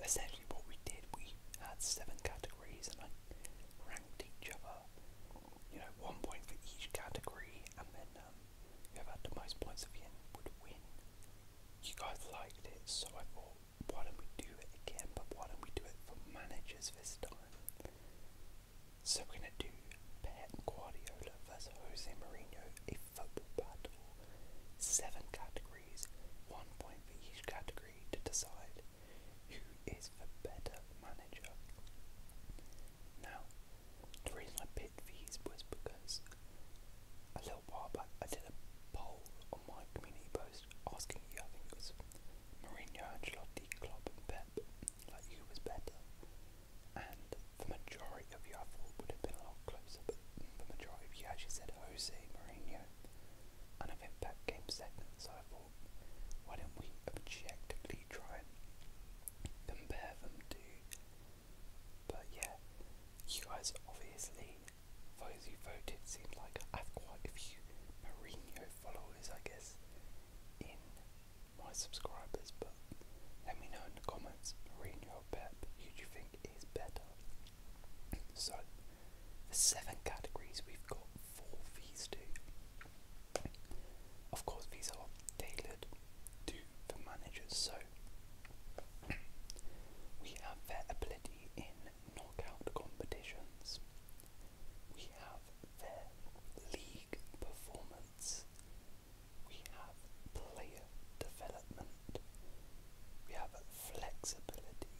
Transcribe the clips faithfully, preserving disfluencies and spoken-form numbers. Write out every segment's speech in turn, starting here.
essentially what we did, we had seven categories and I ranked each other, you know, one point for each category, and then um, whoever had the most points at the end would win. You guys liked it, so I thought, why don't we do it again, but why don't we do it for managers this time? So we're going to do Pep Guardiola versus Jose Mourinho, a football battle. Seven categories, one point for each category to decide who is the better manager. Now, the reason I picked these was because a little while back I did a poll on my community post asking you, I think it was Mourinho, Ancelotti, Klopp and Pep, like who was better. And the majority of you I thought would have been a lot closer, but the majority of you actually said Jose Mourinho. And I think Pep came second, so I thought, why don't we objectively try and compare them to. But yeah, you guys obviously, those who voted, seemed like I have quite a few Mourinho followers, I guess, in my subscribers, but let me know in the comments, Mourinho or Pep, who do you think is better? So, the seven categories, we've got four of these two. Of course, these are tailored to the managers, so we have their ability in knockout competitions, we have their league performance, we have player development, we have flexibility,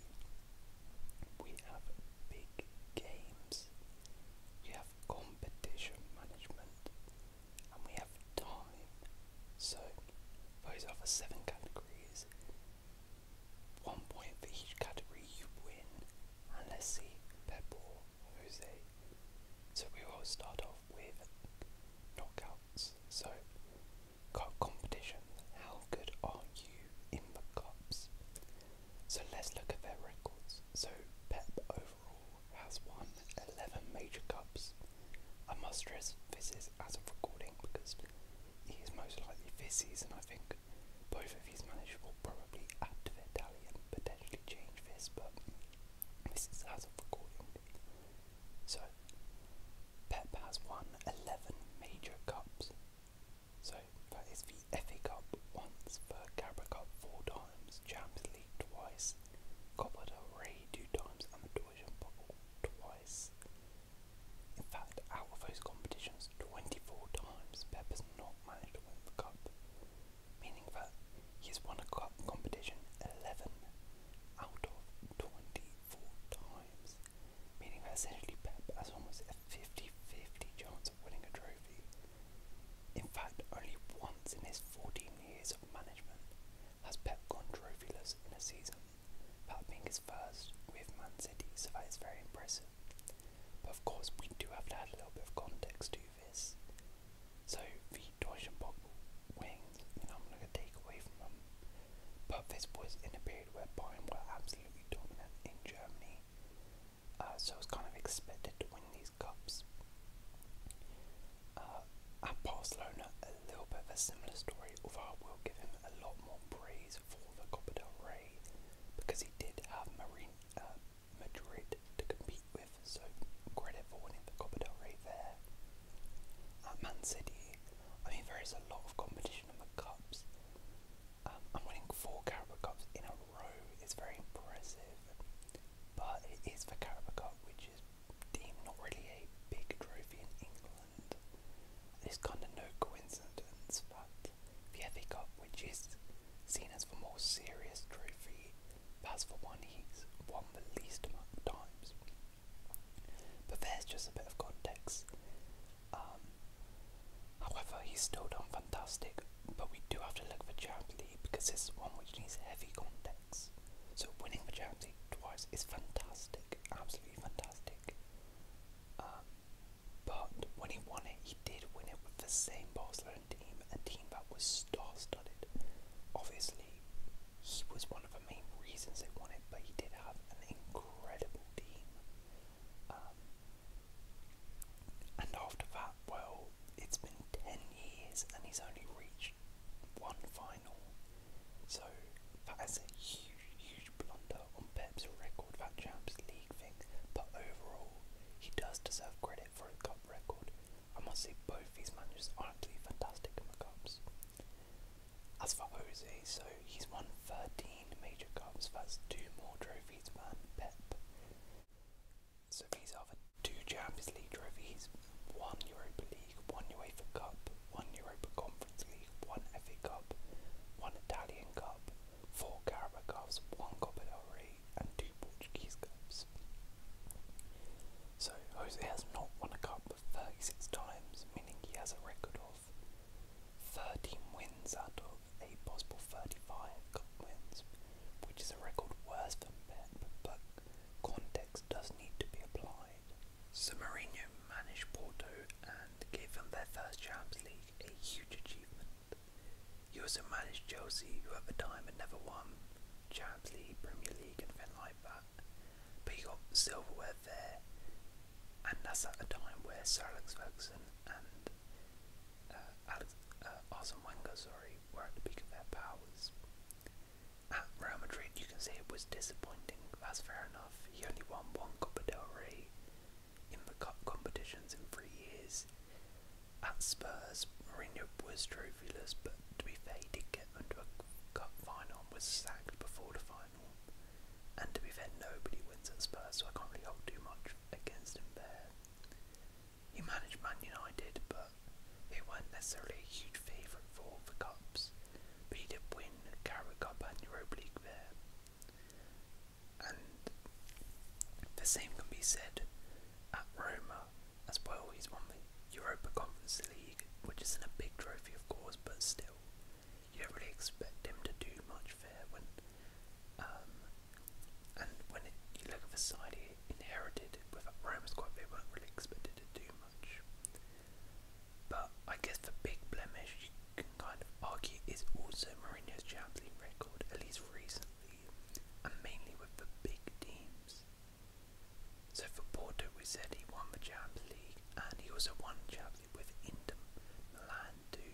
we have big games, we have competition management, and we have time. So those are the seven categories. One point for each category, you win. And let's see, Pep or Jose. So we will start off with knockouts. So cup competition. How good are you in the cups? So let's look at their records. So Pep overall has won eleven major cups. I must stress this is as of recording because he is most likely this season. I think both of these managers will probably add to their tally and potentially change this, but this is as of recording. So Pep has won eleven major cups. So that is the F A Cup once, the Carabao Cup four times, Champions League twice, Copa del Rey two times, and the Deutsche Bubble twice. In fact, out of those competitions, twenty-four times Pep has not managed to win the cup, meaning that he's won a cup competition eleven out of twenty-four times, meaning that essentially Pep has almost a fifty fifty chance of winning a trophy. In fact, only once in his fourteen years of management has Pep gone trophyless in a season, that being his first with Man City, so that is very impressive. But of course, we do have to add a little bit of context to this. So the Deutsche Bubble wings, you know, I'm not going to take away from them, but this was in a period where Bayern were absolutely dominant in Germany, uh, so it was kind of expected to win these cups. Uh, at Barcelona, a little bit of a similar story, although I will give him a lot more praise for the Copa del Rey, because he did have Marine, uh, Madrid to compete with, so credit for winning the Copa del Rey there. At Man City, I mean, there is a lot of competition in the cups. Um, and winning four Carabao Cups in a row is very impressive, but it is the Carabao Cup, which is deemed not really a big trophy in England. It's kind of no coincidence that the F A Cup, which is seen as the more serious trophy, that's the one he's won the least amount of times. But there's just a bit of context. Um, however, he's still done fantastic, but we do have to look for Champions League because this is one which needs heavy context. So winning the Champions League twice is fantastic, absolutely fantastic. Um, but when he won it, he did win it with the same Barcelona team, a team that was star-studded. Obviously, he was one of the main reasons they won it, but he did have an incredible team. Um, and after that, well, it's been ten years and he's only reached one final. So that is a huge, huge blunder on Pep's So that's two more trophies than Pep. So these are the two Champions League trophies, one Europa League, one UEFA Cup, one Europa Conference League, one F A Cup, one Italian Cup, four Carabao Cups, one Copa del Rey, and two Portuguese Cups. So Jose has not won a cup thirty-six times, meaning he has a record of thirteen wins out of a possible thirty-five cup wins, which is a record worse than Pep, but context does need to be applied. So Mourinho managed Porto and gave them their first Champions League, a huge achievement. He also managed Chelsea, who at the time had never won Champions League, Premier League, anything like that, but he got silverware there, and that's at a time where Sir Alex Ferguson and uh, Alex, uh, Arsene Wenger, sorry, were at the peak of their powers. At Real Madrid, you can say it was disappointing. That's fair enough. He only won one Copa del Rey in the cup competitions in three years. At Spurs, Mourinho was trophyless, but to be fair, he did get them to a cup final and was sacked before the final. And to be fair, nobody wins at Spurs, so I can't really hold too much against him there. He managed Man United, but they weren't necessarily a huge favourite for all the cups. But he did win Carabao Cup and Europa League there. And the same can be said at Roma as well. He's won the Europa Conference League, which isn't a big trophy of course, but still, you don't really expect him to do much there when um, and when it, you look at the side he inherited with Roma squad, they weren't really expected to do much. But I guess the big blemish you can kind of argue is also Mourinho's Champions League record, at least recently, and mainly with the big teams. So for Porto, we said he won the Champions League, and he also won Champions League with Inter Milan too.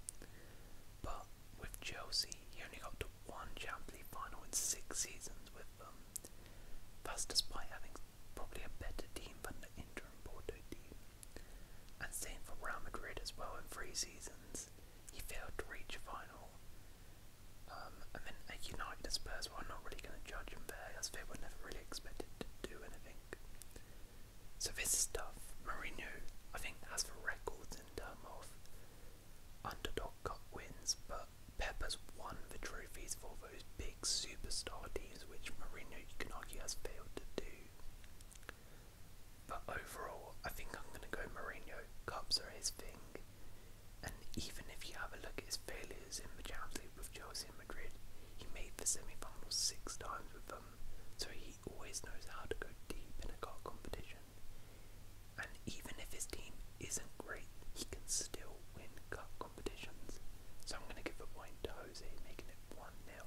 But with Chelsea, he only got to one Champions League final in six seasons with them. That's despite having probably a better team than the Inter and Porto team. And same for Real Madrid as well. In three seasons, he failed to reach a final. Um, and then at United and Spurs, well, I'm not really going to judge him there, as they were never really expected to do anything. So this is tough. Mourinho, I think, has the records in terms of underdog cup wins, but Pep has won the trophies for those big superstar teams, which Mourinho, you can argue, has failed to do. But overall, I think I'm going to go Mourinho. Cups are his thing, and even if you have a look at his failures in the Champions League with Chelsea and Madrid, he made the semi-finals six times with them, so he always knows how to go deep in a cup competition. And even if his team isn't great, he can still win cup competitions. So I'm going to give a point to Jose, making it one nil.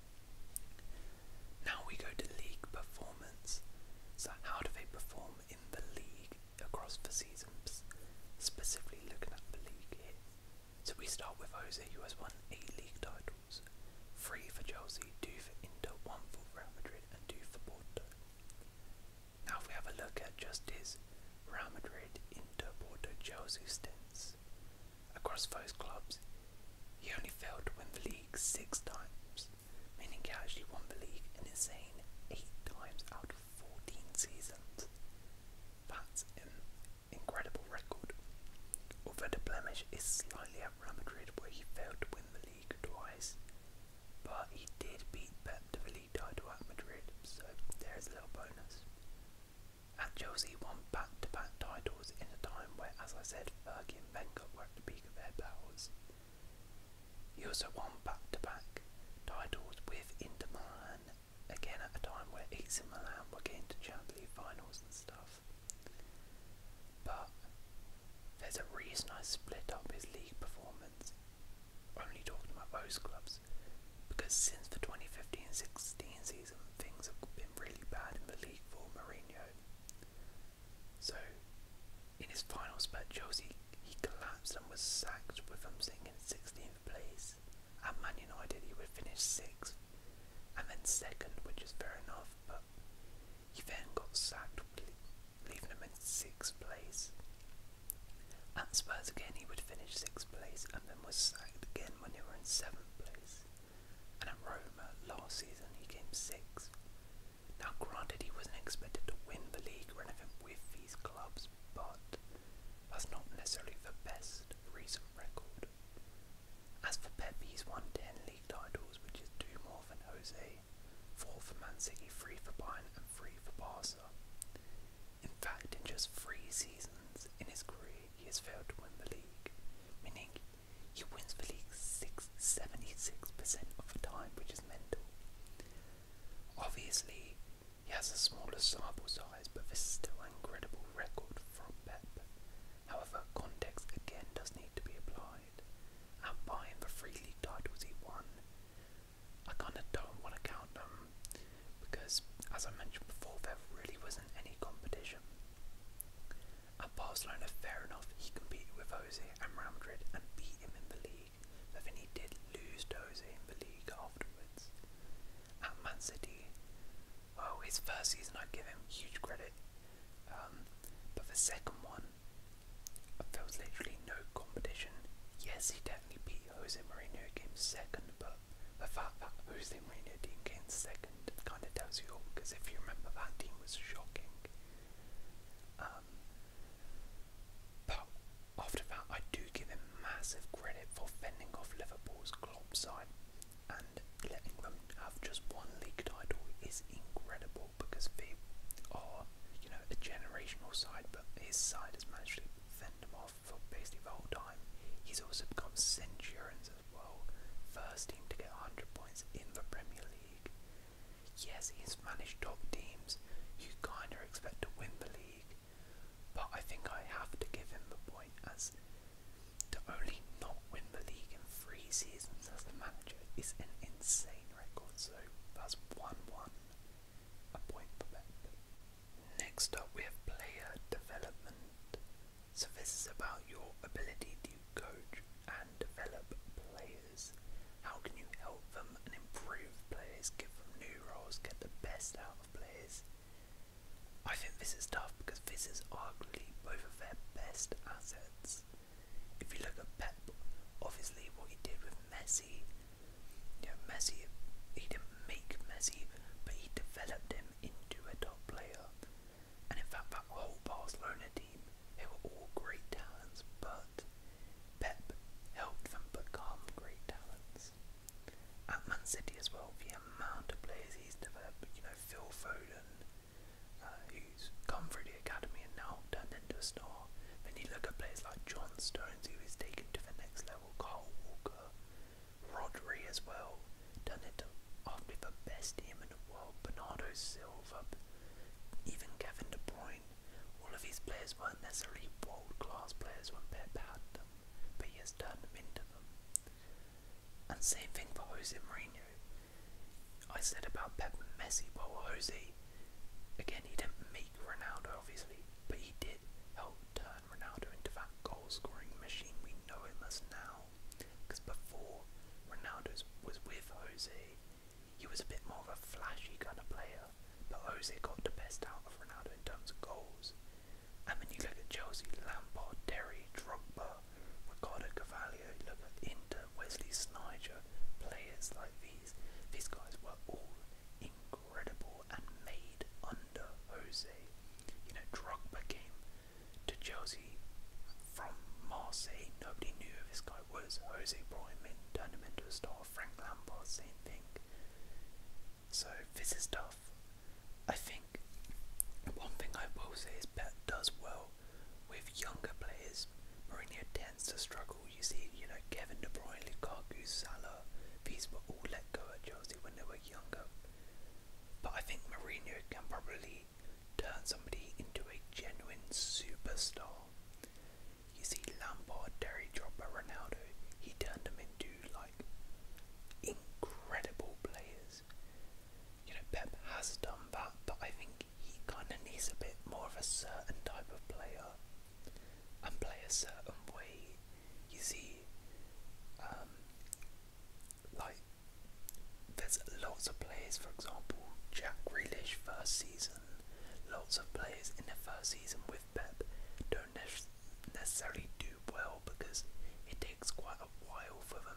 Now we go to league performance. So how do they perform in the league across the seasons, specifically looking at the league here? So we start with Jose, who has won eight league titles, three for Chelsea, two for Inter, one for Real Madrid, and two for Porto. Now if we have a look at just his Real Madrid, Inter, Porto, Chelsea stints, across those clubs, he only failed to win the league six times, meaning he actually won the league an insane eight times out of fourteen seasons. That's an incredible record. Although the blemish is slightly at Real Madrid, where he failed to win the league twice, but he did beat Pep to the league title at Madrid, so there's a little bonus. At Chelsea, he won back-to-back titles in a time where, as I said, Fergie and Wenger were at the peak of their powers. He also won back-to-back titles with Inter Milan, again at a time where A C Milan were getting to Champions League finals and stuff. But there's a reason I split up his league performance, only talking about those clubs, because since the twenty fifteen sixteen season, things have been really bad in the league for Mourinho. So, in his final spurt at Chelsea, he collapsed and was sacked with them sitting in sixteenth place. At Man United, he would finish sixth, and then second, which is fair enough, but he then got sacked, leaving him in sixth place. At Spurs again, he would finish sixth place, and then was sacked again when they were in seventh place. And at Roma, last season, he came game six. Now granted, he wasn't expected to win the league or anything with these clubs, but that's not necessarily the best recent record. As for Pep, he's won ten league titles, which is two more than Jose, four for Man City, three for Bayern and three for Barca. In fact, in just three seasons in his career, he has failed to win the league, meaning he wins the league seventy-six percent of the time, which is mental. Obviously, he has a smaller sample size, but this is still an incredible record from Pep. However, context again does need to be applied. And buying the three league titles he won, I kind of don't want to count them, because, as I mentioned before, there really wasn't any competition. At Barcelona, fair enough, he competed with Jose and Real Madrid and beat him in the league, but then he did lose to Jose in the league afterwards. At Man City, well, his first season I give him huge credit, um, but the second one, there was literally no competition. Yes, he definitely beat Jose Mourinho, came second, but the fact that Jose Mourinho team came second kind of tells you all, because if you remember, that team was shocking. Um, but after that, I do give him massive credit for fending off Liverpool's Klopp side, and letting them have just one league title is incredible, because they are, you know, a generational side, but his side has managed to fend them off for basically the whole time. He's also become Centurions as well, first team to get one hundred points in the Premier League. Yes, he's managed top teams you kind of expect to win the league, but I think I have to give him the point, as to only not win the league in three seasons as a manager is an insane record, so that's one one, a point for Pep. Next up we have player development. So this is about your ability to coach and develop players. How can you help them and improve players, give them new roles, get the best out of players? I think this is tough, because this is arguably both of their best assets. If you look at Pep, obviously what he did with Messi, you know, Messi, he didn't make Messi, but he developed him into a top player. And in fact, that whole Barcelona team, they were all great talents, but Pep helped them become great talents. At Man City as well, the amount of players he's developed, you know, Phil Foden, uh, who's come through the academy and now turned into a star. Then you look at players like John Stones, who is taken to the next level, Kyle Walker, Rodri as well, done it arguably the best team in the world, Bernardo Silva, even Kevin De Bruyne. All of these players weren't necessarily world-class players when Pep had them, but he has turned them into them. And same thing for Jose Mourinho. I said about Pep and Messi, well, Jose, again, he didn't make Ronaldo, obviously, but he did help turn Ronaldo into that goal-scoring machine we know him as now. Because before Ronaldo was with Jose, he was a bit more of a flashy kind of player, but Jose got the best out of Ronaldo in terms of goals. And when you look at Chelsea, Lampard, Terry, Drogba, Ricardo Carvalho, look at Inter, Wesley Sneijder, players like these, these guys were all incredible and made under Jose. You know, Drogba came to Chelsea from Marseille, nobody knew who this guy was. Jose brought him in, turned him into a star. Frank Lampard, same thing. So this is tough. I think one thing I will say is Pep does well with younger players. Mourinho tends to struggle. You see, you know, Kevin De Bruyne, Lukaku, Salah, these were all let go at Chelsea when they were younger. But I think Mourinho can probably turn somebody into a genuine superstar. You see, Lampard, Terry, Drogba, Ronaldo, he turned them into like incredible players. You know, Pep has done that, but I think he kind of needs a bit more of a certain type of player and play a certain way. You see, um, like, there's lots of players, for example, Jack Grealish first season, lots of players in their first season with Pep don't ne necessarily do well, because it takes quite a while for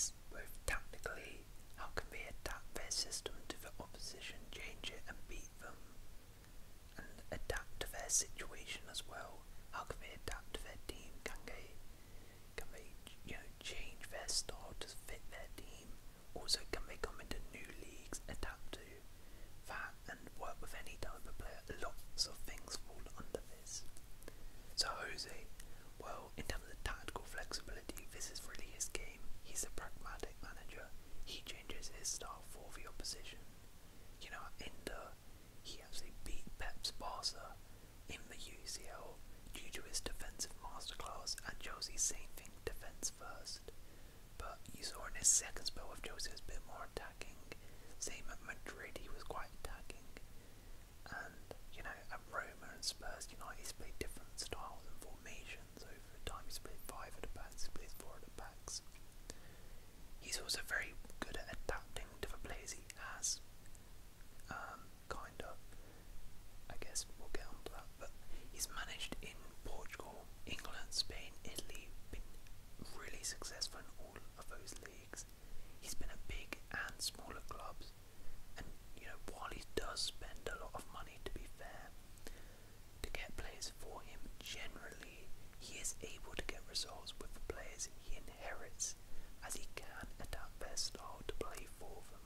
players, both tactically, how can they adapt their system to the opposition, change it and beat them, and adapt to their situation as well. How can they adapt to their team? Can they, can they, you know, change their style to fit their team? Also, can they come into new leagues, adapt to that, and work with any type of player? Lots of things fall under this. So Jose, well, in terms of tactical flexibility, this is really his game. He's a pragmatic manager. He changes his style for the opposition. You know, at Inter, he actually beat Pep's Barca in the U C L due to his defensive masterclass. At Chelsea, same thing, defence first. But you saw in his second spell with Chelsea, he was a bit more attacking. Same at Madrid, he was quite attacking. And, you know, at Roma and Spurs United, he's played different styles and formations over time. He's played five at the backs, he plays four at the backs. He's also very good at adapting to the players he has. Um, kind of. I guess we'll get on to that. But he's managed in Portugal, England, Spain, Italy, been really successful in all of those leagues. He's been at big and smaller clubs. And, you know, while he does spend a lot of money, to be fair, to get players for him, generally he is able to get results with the players he inherits, as he can adapt their style to play for them.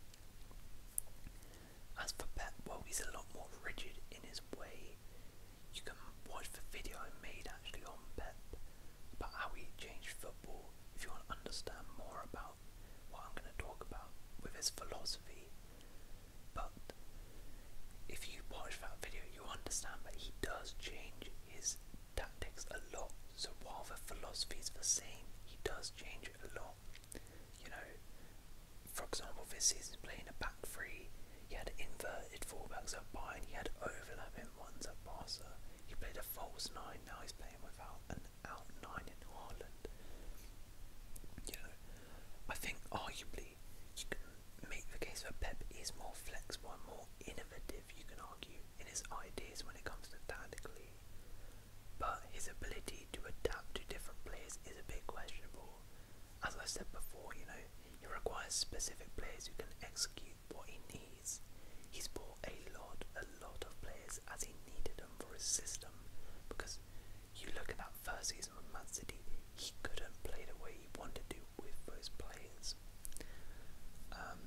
As for Pep, well, he's a lot more rigid in his way. You can watch the video I made actually on Pep about how he changed football if you want to understand more about what I'm going to talk about with his philosophy. But if you watch that video, you understand that he does change his tactics a lot. So while the philosophy is the same, he does change it a lot. You know, for example, this season playing a back three, he had inverted fullbacks at Bayern, he had overlapping ones at Barca. He played a false nine, now he's playing without an out nine in Haaland. You know, I think arguably you can make the case that Pep is more flexible and more innovative, you can argue, in his ideas when it comes to tactically. But his ability to adapt to different players is a bit questionable. As I said before, you know, he requires specific players who can execute what he needs. He's bought a lot, a lot of players as he needed them for his system, because you look at that first season with Man City, he couldn't play the way he wanted to with those players. Um,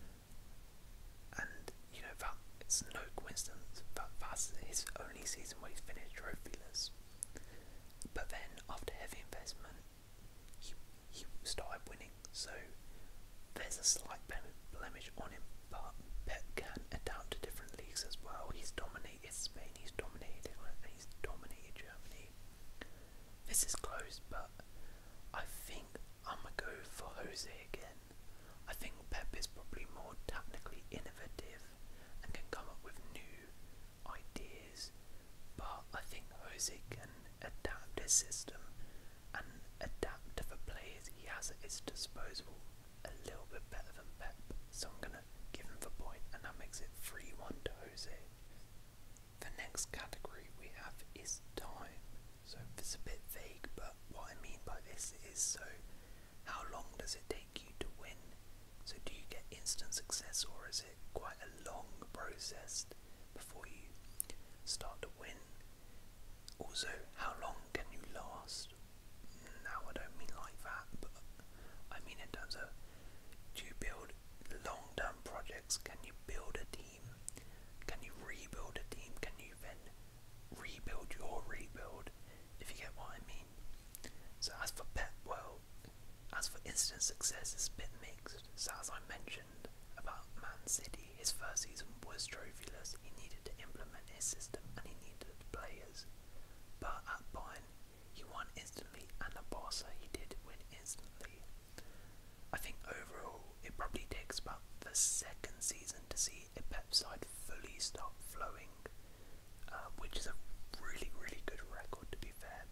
and, you know, that it's no coincidence that that's his only season where he's finished trophyless. But then, after heavy investment, he, he started winning, so there's a slight blemish on him, but Pep can adapt to different leagues as well. He's dominated Spain, he's dominated England, and he's dominated Germany. This is close, but I think I'm going to go for Jose again. I think Pep is probably more technically innovative and can come up with new ideas, but I think Jose can adapt his system and adapt to the players he has at his disposal a little bit better than Pep. So I'm going to give him the point, and that makes it three one to Jose. The next category we have is time. So it's a bit vague, but what I mean by this is, so how long does it take you to win? So do you get instant success, or is it quite a long process before you start to win? Also, how long can you last? Now I don't mean like that, but I mean in terms of, do you build long-term projects? Can you build a team? Can you rebuild a team? Can you then rebuild your rebuild? If you get what I mean. So as for Pep, well, as for instant success, it's a bit mixed. So as I mentioned about Man City, his first season was trophyless. He needed to implement his system and he needed players. But at Bayern, he won instantly, and at Barca, he did win instantly. I think overall, it probably takes about the second season to see a Pep side fully start flowing, uh, which is a really, really good record, to be fair.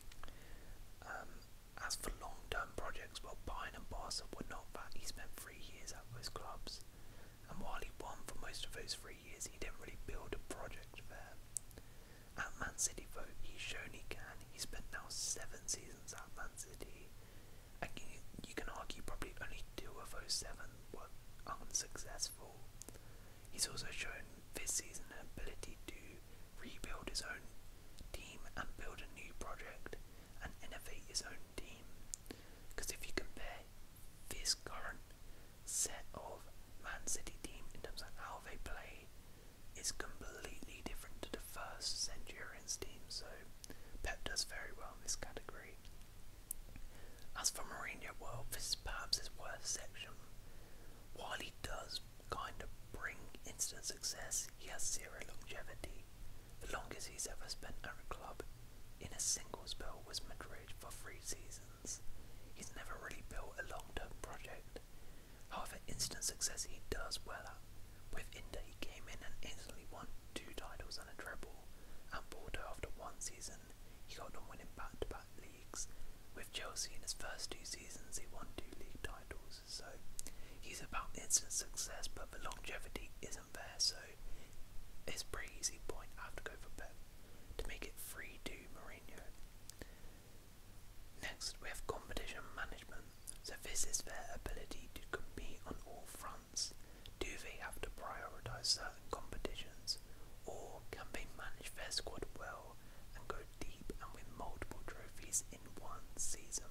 Um, as for long-term projects, well, Bayern and Barca were not that. He spent three years at those clubs, and while he won for most of those three years, he didn't really build a project there. At Man City, though, he's shown he can. He spent now seven seasons at Man City. And you, you can argue probably successful. He's also shown this season an ability to rebuild his own team and build a new project and innovate his own team. Because if you compare this current set of Man City team in terms of how they play, it's completely different to the first Centurions team, so Pep does very well in this category. As for Mourinho, well, this is perhaps his worst section. While he does kind of bring instant success, he has zero longevity. The longest he's ever spent at a club in a single spell was Madrid for three seasons. He's never really built a long-term project. However, instant success he does well at. With Inter, he came in and instantly won two titles and a treble. At Porto, after one season, he got them winning back-to-back leagues. With Chelsea in his first two seasons, he won two league titles. So he's about instant success, but the longevity isn't there. So it's a pretty easy point. I have to go for Pep to make it three two Mourinho. Next, we have competition management. So this is their ability to compete on all fronts. Do they have to prioritise certain competitions, or can they manage their squad well and go deep and win multiple trophies in one season?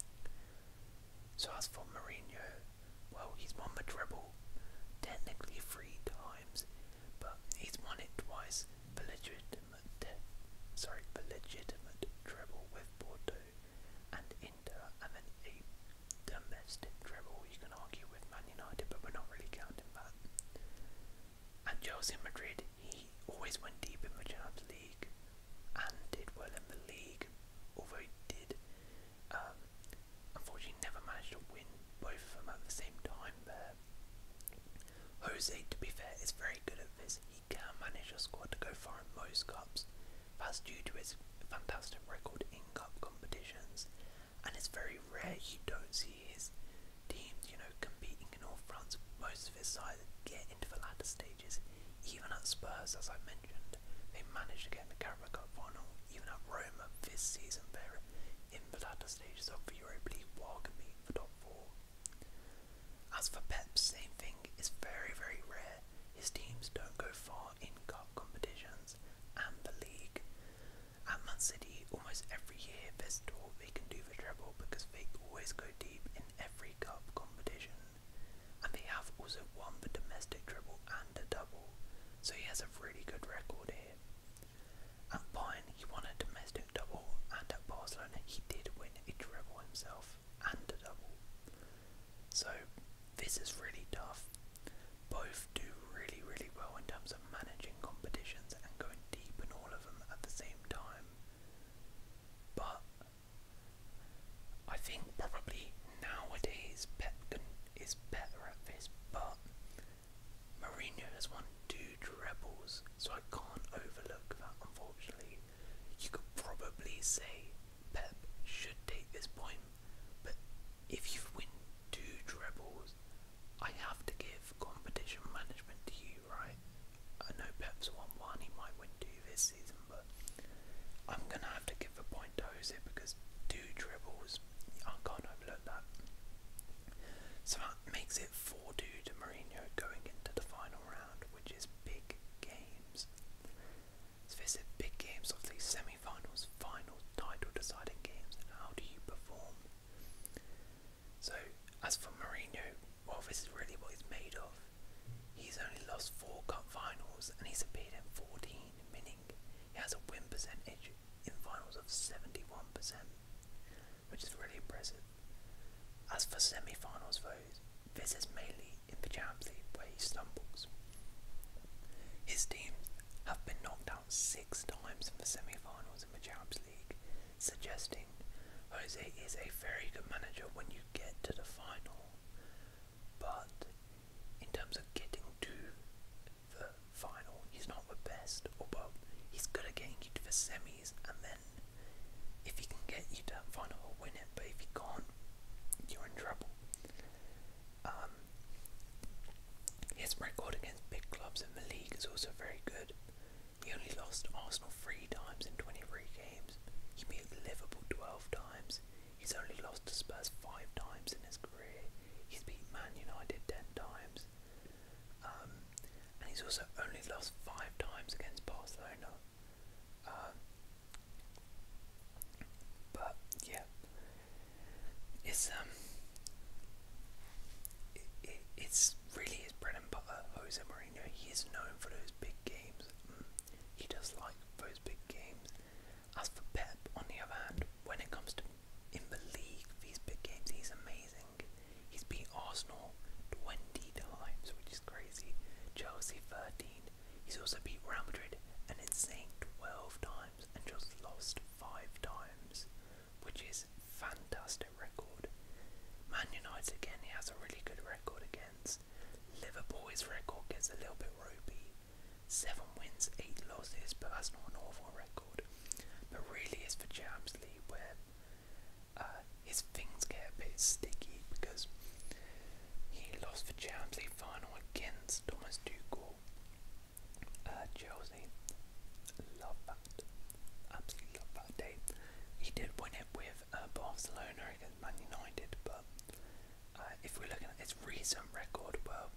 So as for Mourinho, well, he's won the treble, technically three times, but he's won it twice. The legitimate, sorry, the legitimate treble with Porto and Inter, and then a domestic treble you can argue with Man United, but we're not really counting that. And Chelsea and Madrid, he always went deep in the Champions League and did well in the league, although he did um, unfortunately never managed to win both of them at the same time there. Jose, to be fair, is very good at this. He can manage a squad to go far in most cups. That's due to his fantastic record in cup competitions, and it's very rare you don't see his teams, you know, competing in all fronts. Most of his sides get into the latter stages. Even at Spurs, as I mentioned, they managed to get in the Carabao Cup final. Even at Roma this season, they're in the latter stages of the Europa League while competing for top four. As for Pep, same thing. It's very, very rare. His teams don't go far in cup competitions and the league. At Man City, almost every year there's talk they can do the treble because they always go deep in every cup competition. And they have also won the domestic treble and a double, so he has a really good record here. At Bayern, he won a domestic double, and at Barcelona, he did win a treble himself and a double. So this is really tough. Both do really, really well in terms of managing competitions and going deep in all of them at the same time. But I think probably nowadays Pep is better at this, but Mourinho has won two trebles, so I can't overlook that, unfortunately. You could probably say Pep should take this point, but if you win two trebles, I have to give competition management to you, right? I know Pep's won one, he might win two this season, but I'm going to have to give the point to Jose because two trebles, I can't overlook that. So that makes it four two to Mourinho going into the final round, which is big games. So this is big games of these semi-finals, final title deciding games. How do you perform? So as for Mourinho, well, this is really what he's made of. He's only lost four cup finals and he's appeared in fourteen, meaning he has a win percentage in finals of seventy-one percent, which is really impressive. As for semi-finals though, this is mainly in the Champions League where he stumbles. His teams have been knocked out six times in the semi-finals in the Champions League, suggesting Jose is a very good manager when you get to the final. But in terms of getting to the final, he's not the best, although he's good at getting you to the semis, and then if he can get you to that final, he'll win it, but if he can't, you're in trouble. Um, his record against big clubs in the league is also very good. He only lost Arsenal three times in twenty-three games. He beat Liverpool twelve times. He's only lost to Spurs five times in his career. He's beat Man United ten times. He's also only lost five times against Barcelona. Um, but yeah, it's um, it, it, it's really his bread and butter. Jose Mourinho. He is known for those big games. Mm, he does like those big games. As for Pep, on the other hand, when it comes to in the league, these big games, he's amazing. He's beat Arsenal twenty times, which is crazy. Chelsea thirteen. He's also beat Real Madrid an insane twelve times and just lost five times, which is fantastic record. Man United again, he has a really good record against. Liverpool, his record gets a little bit ropey. Seven wins, eight losses, but that's not an awful record. But really it's for Champions League where uh, his things get a bit sticky because he lost the Champions League final against Thomas Tuchel. Uh, Chelsea, love that, absolutely love that day. He did win it with uh, Barcelona against Man United, but uh, if we're looking at his recent record, well,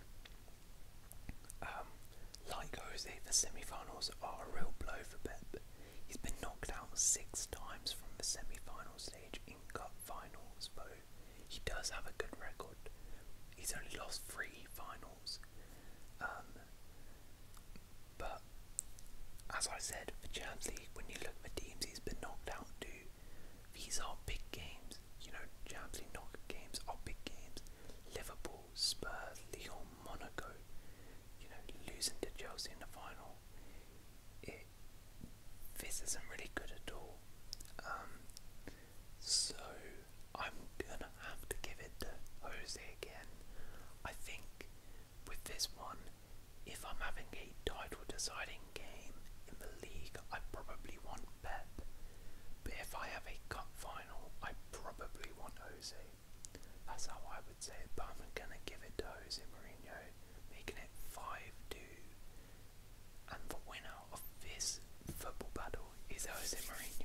um, like Jose, the semi-finals are a real blow for Pep. He's been knocked out six times from the semi-final stage in cup finals, though he does have a good record. He's only lost three finals. Um, but as I said, the Champions League, when you look at the teams he's been knocked out to, these are big games. You know, Champions League knockout games are big games. Liverpool, Spurs, Lyon, Monaco. You know, losing to Chelsea in the final. It, this isn't really good at all. Um, so I'm gonna have to give it to Jose again. I think with this one, if I'm having a title deciding game in the league, I probably want Pep. But if I have a cup final, I probably want Jose. That's how I would say it, but I'm gonna give it to Jose Mourinho, making it five two. And the winner of this football battle is Jose Mourinho.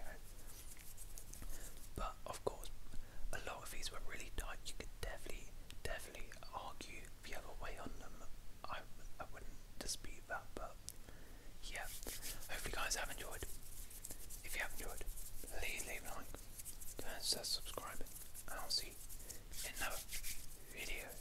But of course, a lot of these were really tight. You could definitely, definitely argue the other way on them. I, I wouldn't dispute that, but yeah. Hopefully you guys have enjoyed. If you have enjoyed, please leave a like, consider subscribing, and I'll see you in another video.